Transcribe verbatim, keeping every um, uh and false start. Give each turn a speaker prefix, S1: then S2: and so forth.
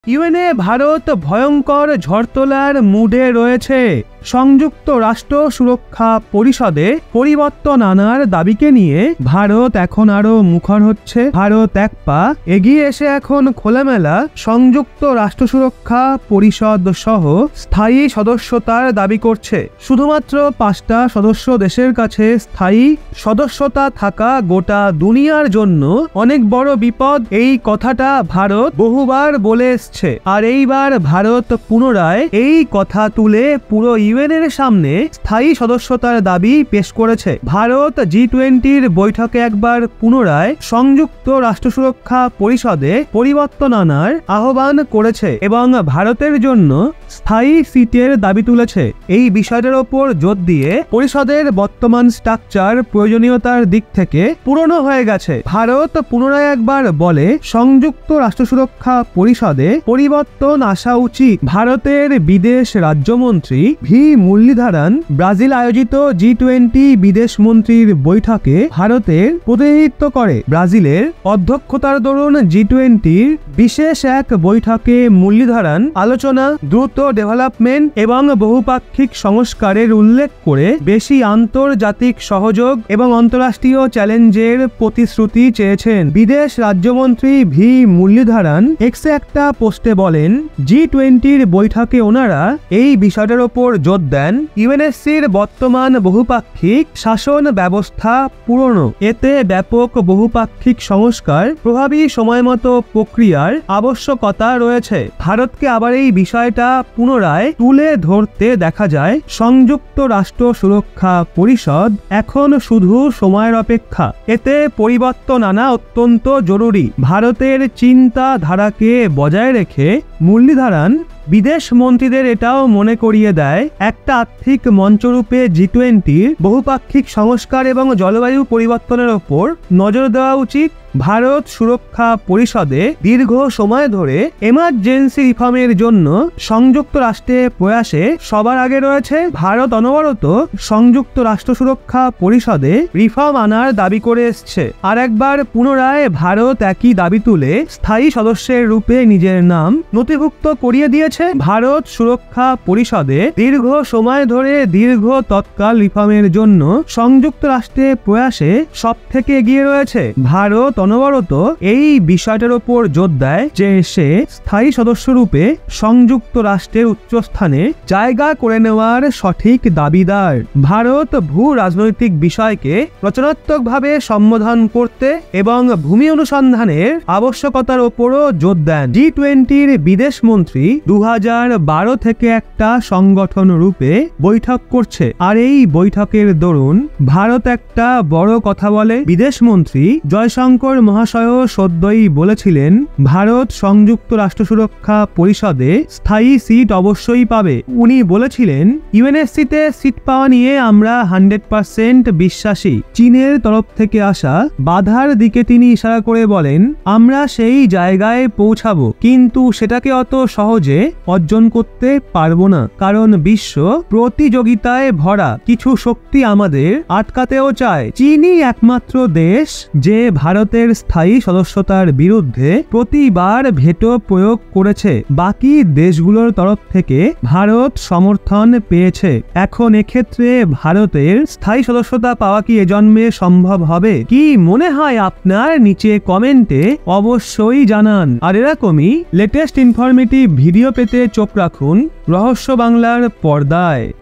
S1: ইউএনএ ভারত ভয়ঙ্কর ঝড় তোলার মুডে রয়েছে। সংযুক্ত রাষ্ট্র সুরক্ষা পরিষদে পরিবর্তন আনার দাবিকে নিয়ে ভারত এখন আরো মুখর হচ্ছে। ভারত এক পা এগিয়ে এসে এখন খোলামেলা সংযুক্ত রাষ্ট্র সুরক্ষা পরিষদ সহ স্থায়ী সদস্যতার দাবি করছে। শুধুমাত্র পাঁচটা সদস্য দেশের কাছে স্থায়ী সদস্যতা থাকা গোটা দুনিয়ার জন্য অনেক বড় বিপদ, এই কথাটা ভারত বহুবার বলে এসছে। আর এইবার ভারত পুনরায় এই কথা তুলে পুরো ইউএন এর সামনে স্থায়ী সদস্যতার দাবি পেশ করেছে। ভারত জি টোয়েন্টির বৈঠকে একবার পুনরায় সংযুক্ত রাষ্ট্র সুরক্ষা পরিষদে পরিবর্তন আনার আহ্বান করেছে এবং ভারতের জন্য স্থায়ী সিটের দাবি তুলেছে। এই বিষয়টার ওপর জোর দিয়ে পরিষদের বর্তমান স্ট্রাকচার প্রয়োজনীয়তার দিক থেকে পুরনো হয়ে গেছে। ভারত পুনরায় একবার বলে সংযুক্ত রাষ্ট্র সুরক্ষা পরিষদে পরিবর্তন আসা উচিত। ভারতের বিদেশ রাজ্যমন্ত্রী ভি মুরলীধরন ব্রাজিল আয়োজিত জি টোয়েন্টি বিদেশ মন্ত্রীর বৈঠকে ভারতের প্রতিনিধিত্ব করে। ব্রাজিলের অধ্যক্ষতার দরুন জি টোয়েন্টির বিশেষ এক বৈঠকে মুরলীধরন আলোচনা, দ্রুত ডেভেলপমেন্ট এবং বহুপাক্ষিক সংস্কারের উল্লেখ করে বেশি আন্তর্জাতিক সহযোগ এবং অন্তর্রাষ্ট্রীয় চ্যালেঞ্জের প্রতিশ্রুতি চেয়েছেন। বিদেশ রাজ্যমন্ত্রী ভি মুরলীধরন এক্সে একটা পোস্টে বলেন, জি টোয়েন্টির বৈঠকে ওনারা এই বিষয়টার ওপর জোর দেন ইউএনএসসির বর্তমান বহুপাক্ষিক শাসন ব্যবস্থা পুরনো, এতে ব্যাপক বহুপাক্ষিক সংস্কার প্রভাবী সময়মতো প্রক্রিয়ার আবশ্যকতা রয়েছে। ভারতকে আবার এই বিষয়টা পুনরায় তুলে ধরতে দেখা যায় সংযুক্ত রাষ্ট্র সুরক্ষা পরিষদ এখন শুধু সময়ের অপেক্ষা, এতে পরিবর্তন আনা অত্যন্ত জরুরি। ভারতের চিন্তাধারাকে বজায় রেখে মুরলীধরন বিদেশ মন্ত্রীদের এটাও মনে করিয়ে দেয় একটা আর্থিক মঞ্চরূপে জি টোয়েন্টির বহুপাক্ষিক সংস্কার এবং জলবায়ু পরিবর্তনের ওপর নজর দেওয়া উচিত। ভারত সুরক্ষা পরিষদে দীর্ঘ সময় ধরে এমার্জেন্সি রিফর্মের জন্য সংযুক্ত রাষ্ট্রের প্রয়াসে সবার আগে রয়েছে। ভারত অনবরত সংযুক্ত রাষ্ট্র সুরক্ষা পরিষদে রিফর্ম আনার দাবি করে এসছে। আর একবার পুনরায় ভারত একই দাবি তুলে স্থায়ী সদস্যের রূপে নিজের নাম নথিভুক্ত করিয়ে দিয়েছে। ভারত সুরক্ষা পরিষদে দীর্ঘ সময় ধরে দীর্ঘ তৎকাল রিফর্মের জন্য সংযুক্ত রাষ্ট্রের প্রয়াসে সব থেকে এগিয়ে রয়েছে। ভারত অনবরত এই বিষয়টার উপর জোর দেয় যে সে স্থায়ী সদস্য রূপে সংযুক্ত রাষ্ট্রের উচ্চস্থানে জায়গা করে নেওয়ার সঠিক দাবিদার। ভারত ভূ রাজনৈতিক বিষয়কে রচনাত্মকভাবে সম্বোধন করতে এবং ভূমি অনুসন্ধানের আবশ্যকতার উপরও জোর দেন। জি টোয়েন্টির বিদেশ মন্ত্রী দু হাজার বারো থেকে একটা সংগঠন রূপে বৈঠক করছে। আর এই বৈঠকের দরুন ভারত একটা বড় কথা বলে। বিদেশ মন্ত্রী জয়শঙ্কর মহাশয় সদ্যই বলেছিলেন ভারত সংযুক্ত রাষ্ট্র সুরক্ষা পরিষদে স্থায়ী সিট অবশ্যই পাবে। উনি বলেছিলেন ইউএনএসসিতে সিট পাওয়া নিয়ে আমরা হান্ড্রেড পার্সেন্ট বিশ্বাসী। চীনের তরফ থেকে আসা বাধার দিকে তিনি ইশারা করে বলেন আমরা সেই জায়গায় পৌঁছাবো, কিন্তু সেটাকে অত সহজে অর্জন করতে পারবো না, কারণ বিশ্ব প্রতিযোগিতায় ভরা। কিছু শক্তি আমাদের আটকাতেও চায়। চীনই একমাত্র দেশ যে ভারতের স্থায়ী সদস্যতার বিরুদ্ধে প্রতিবার ভেটো প্রয়োগ করেছে। বাকি দেশগুলোর তরফ থেকে ভারত সমর্থন পেয়েছে। এখন এক্ষেত্রে ভারতের স্থায়ী সদস্যতা পাওয়া কি এ জন্মে সম্ভব হবে? কি মনে হয় আপনার? নিচে কমেন্টে অবশ্যই জানান। আর এরকমই লেটেস্ট ইনফরমেটিভ ভিডিও পেতে চোখ রাখুন রহস্য বাংলার পর্দায়।